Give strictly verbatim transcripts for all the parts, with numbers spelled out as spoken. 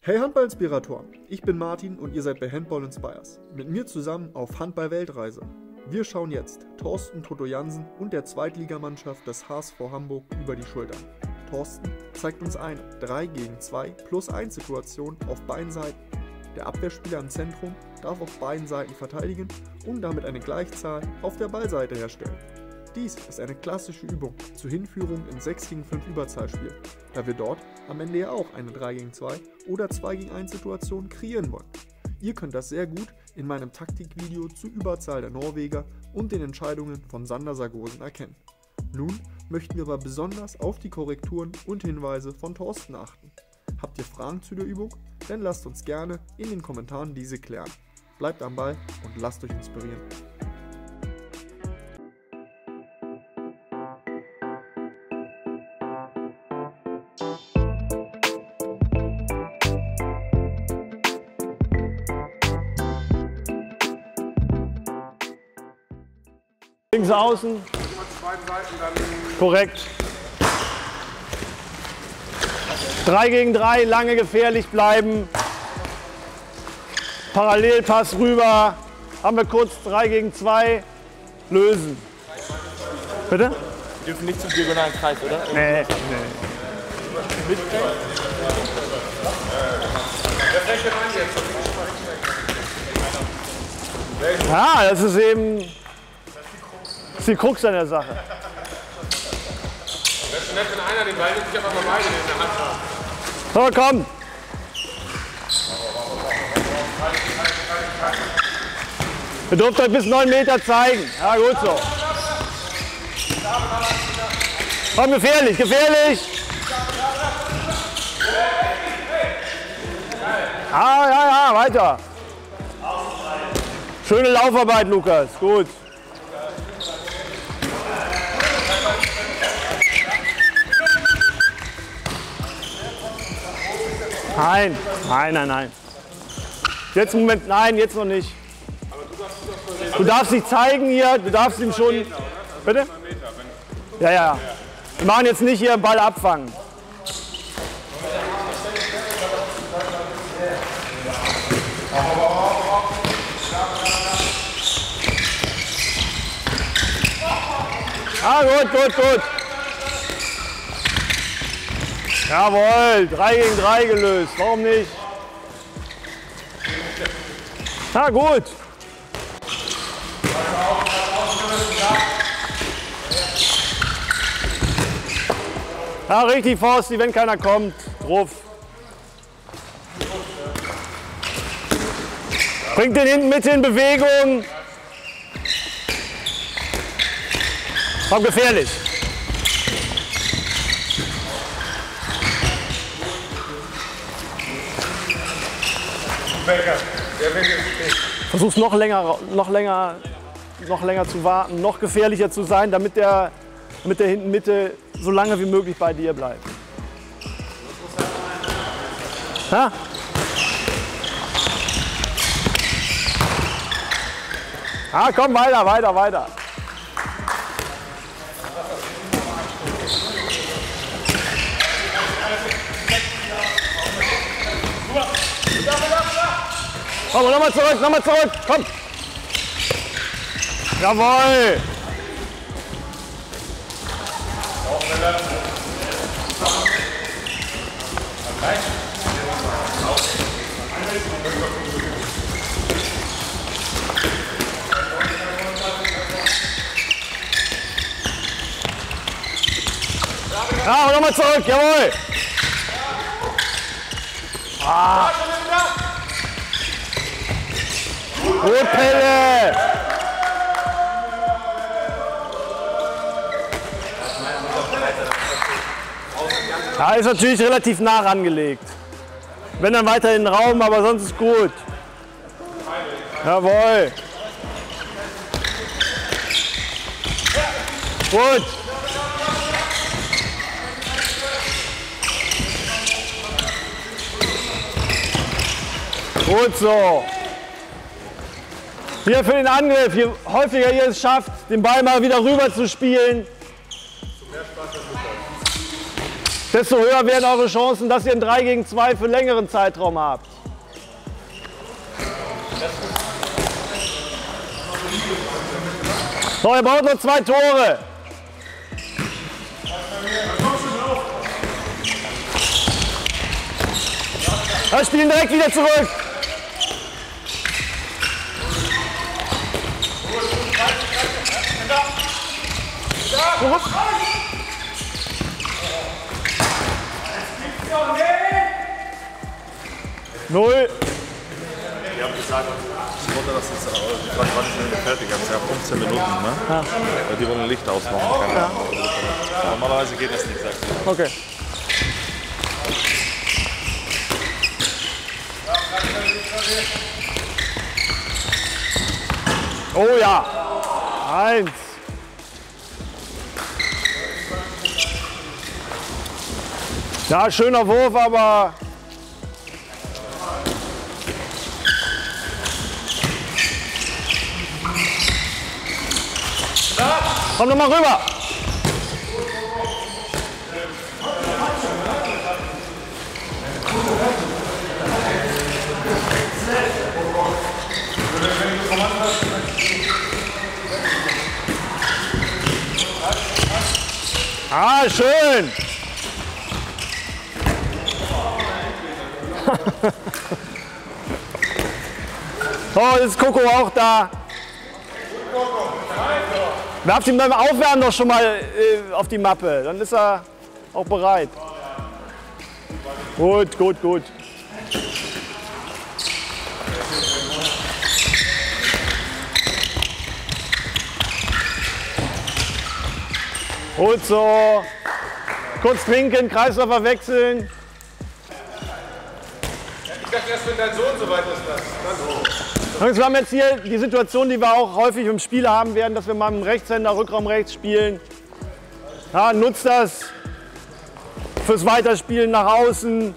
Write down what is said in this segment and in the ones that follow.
Hey Handball-Inspiratoren, ich bin Martin und ihr seid bei Handball Inspires. Mit mir zusammen auf Handball-Weltreise. Wir schauen jetzt Thorsten Toto Jansen und der Zweitligamannschaft des H S V Hamburg über die Schultern. Thorsten zeigt uns eine drei gegen zwei plus eins Situation auf beiden Seiten. Der Abwehrspieler im Zentrum darf auf beiden Seiten verteidigen und damit eine Gleichzahl auf der Ballseite herstellen. Dies ist eine klassische Übung zur Hinführung in sechs gegen fünf Überzahlspiel, da wir dort am Ende ja auch eine drei gegen zwei oder zwei gegen eins Situation kreieren wollen. Ihr könnt das sehr gut in meinem Taktikvideo zur Überzahl der Norweger und den Entscheidungen von Sander Sargosen erkennen. Nun möchten wir aber besonders auf die Korrekturen und Hinweise von Thorsten achten. Habt ihr Fragen zu der Übung? Dann lasst uns gerne in den Kommentaren diese klären. Bleibt am Ball und lasst euch inspirieren. Links außen. Korrekt. drei gegen drei, lange gefährlich bleiben. Parallelpass rüber. Haben wir kurz drei gegen zwei. Lösen. Bitte? Wir dürfen nicht zum diagonalen Kreis, oder? Nee, nee. Ja, das ist eben das ist die Krux an der Sache. Das ist nett, wenn einer den Ball nimmt, ich aber mal beide in der Hand haben. So, komm! Ihr dürft euch bis neun Meter zeigen. Ja, gut so. Komm, gefährlich, gefährlich! Ja, ja, ja, weiter. Schöne Laufarbeit, Lukas. Gut. Nein, nein, nein, nein. Jetzt im Moment, nein, jetzt noch nicht. Du darfst dich zeigen hier, du darfst ihm schon. Bitte? Ja, ja. Wir machen jetzt nicht hier Ball abfangen. Ah, gut, gut, gut. Jawohl, drei gegen drei gelöst. Warum nicht? Na gut. Ja, richtig, Forsti, wenn keiner kommt. Drauf. Bringt den hinten mit in Bewegung. Komm, gefährlich. Versuch's noch länger, noch länger, noch länger zu warten, noch gefährlicher zu sein, damit der, damit der hinten Mitte so lange wie möglich bei dir bleibt. Ha? Ah, komm, weiter, weiter, weiter. Komm, nochmal zurück, nochmal zurück, komm! Jawohl! Ja, nochmal zurück, jawohl! Ah. Gut, Pelle! Ja, ist natürlich relativ nah rangelegt. Wenn dann weiter in den Raum, aber sonst ist gut. Jawohl. Gut. Gut so. Hier für den Angriff, je häufiger ihr es schafft, den Ball mal wieder rüber zu spielen, desto höher werden eure Chancen, dass ihr ein drei gegen zwei für längeren Zeitraum habt. So, ihr braucht noch zwei Tore. Wir spielen direkt wieder zurück. Null. Die haben gesagt, ich wollte das jetzt, aber die Frage war nicht mehr fertig, haben ja fünfzehn Minuten, ne? Ja. Die wollen Licht ausmachen, keine Ahnung. Ja. Normalerweise geht das nicht, sagst du. Okay. Oh ja, eins. Ja, schöner Wurf, aber komm noch mal rüber. Ah, schön. So, jetzt ist Coco auch da. Werft ihn beim Aufwärmen doch schon mal äh, auf die Mappe, dann ist er auch bereit. Gut, gut, gut. Gut so. Kurz trinken, Kreislauf wechseln. Ich dachte erst, wenn dein Sohn so weit ist, das. Dann Wir haben jetzt hier die Situation, die wir auch häufig im Spiel haben werden, dass wir mal mit dem Rechtshänder Rückraum rechts spielen. Ja, nutzt das fürs Weiterspielen nach außen.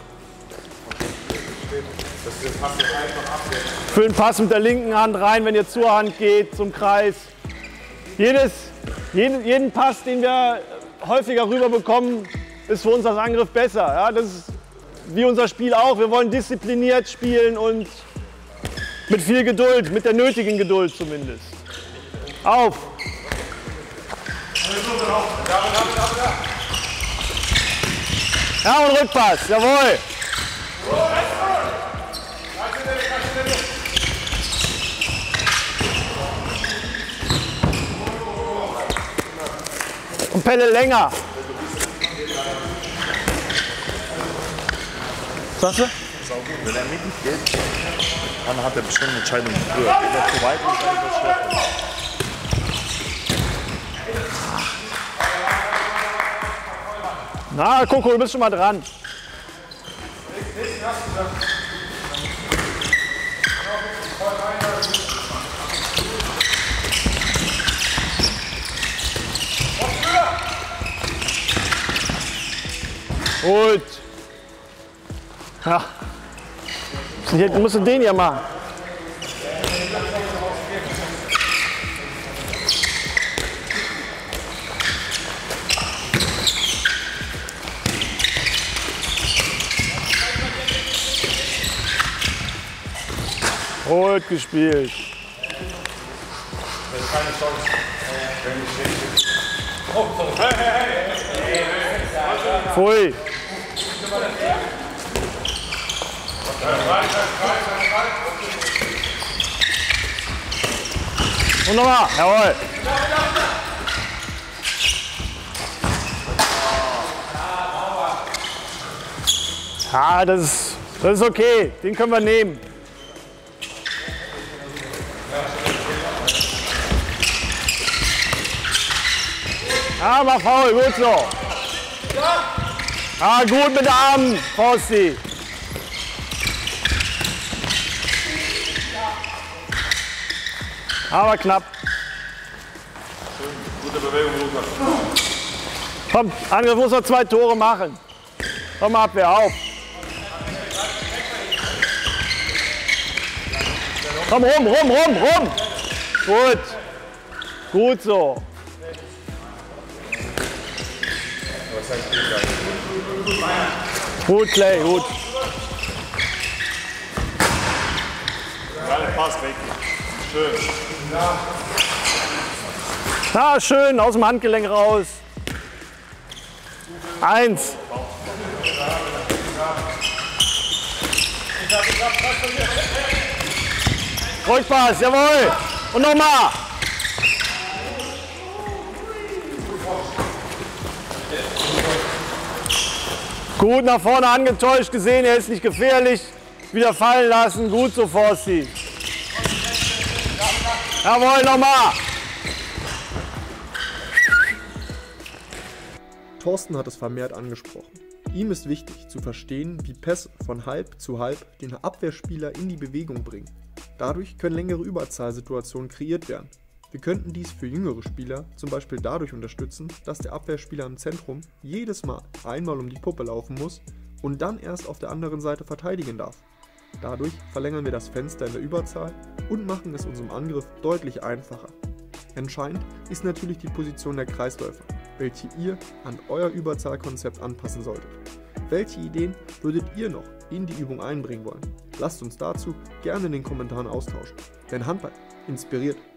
Für den Pass mit der linken Hand rein, wenn ihr zur Hand geht, zum Kreis. Jedes, jeden, jeden Pass, den wir häufiger rüber bekommen, ist für uns als Angriff besser. Ja, das ist wie unser Spiel auch. Wir wollen diszipliniert spielen und mit viel Geduld, mit der nötigen Geduld zumindest. Auf! Ja, und Rückpass, jawohl! Und Pelle länger. Sagst du? Das ist auch gut, wenn er mittig geht, dann hat er bestimmt eine Entscheidung früher. Geht er zu weit, ist er das schwer. Na, Coco, du bist schon mal dran. Gut. Ja. Du musst den ja machen. Gut gespielt. Pfui. Und nochmal, jawohl. Ja, das ist, das ist okay, den können wir nehmen. Ja, mach faul, gut so. Ah, gut mit den Armen, Fausti. Aber knapp. Gute Bewegung, Lukas. Komm, Angriff muss noch zwei Tore machen. Komm mal, Abwehr, auf. Komm rum, rum, rum, rum. Gut. Gut so. Gut, Clay, gut. Gerade Pass weg. Schön. Ah, schön, aus dem Handgelenk raus. Eins. Rückpass, jawohl. Und nochmal. Gut nach vorne angetäuscht gesehen, er ist nicht gefährlich. Wieder fallen lassen, gut so, Forsti. Jawohl, nochmal. Thorsten hat es vermehrt angesprochen. Ihm ist wichtig zu verstehen, wie Pässe von halb zu halb den Abwehrspieler in die Bewegung bringen. Dadurch können längere Überzahlsituationen kreiert werden. Wir könnten dies für jüngere Spieler zum Beispiel dadurch unterstützen, dass der Abwehrspieler im Zentrum jedes Mal einmal um die Puppe laufen muss und dann erst auf der anderen Seite verteidigen darf. Dadurch verlängern wir das Fenster in der Überzahl und machen es unserem Angriff deutlich einfacher. Entscheidend ist natürlich die Position der Kreisläufer, welche ihr an euer Überzahlkonzept anpassen solltet. Welche Ideen würdet ihr noch in die Übung einbringen wollen? Lasst uns dazu gerne in den Kommentaren austauschen. Denn Handball inspiriert.